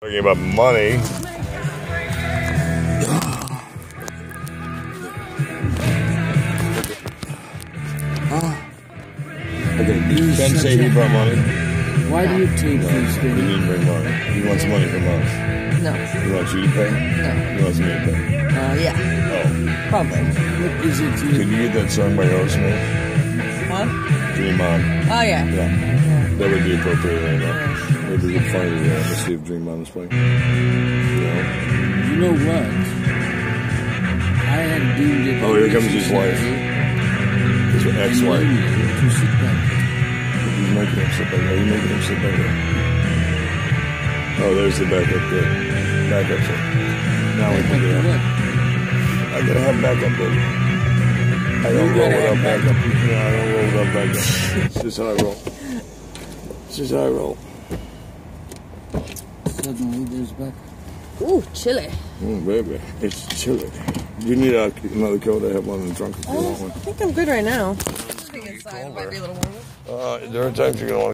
Talking about money. Ben said he brought money. Why do you take these He things? didn't bring money. He wants money from us. No. He wants you to pay? No. He wants me to pay. Yeah. Oh. Probably. What is it Could you... you get that song by Aerosmith? What? Dream On. Oh, yeah. Yeah. That would be appropriate right now. Maybe we could find it there. Let's see if Dream On is playing. Yeah. You know what? I had deemed it... Oh, here comes his wife. His ex-wife. To sit back. He's making him sit back there. He's making him sit back there. Oh, there's the backup there. Backup, sir. Now we can get up. I gotta have backup, baby. I don't roll without backup. Yeah, I don't roll without backup. This is how I roll. This is how I roll. Suddenly there's back. Ooh, chili. Baby, it's chilly. You need another coat. I have one in the trunk if you want one. I think I'm good right now. Inside might be a little warmer. There are times you're gonna want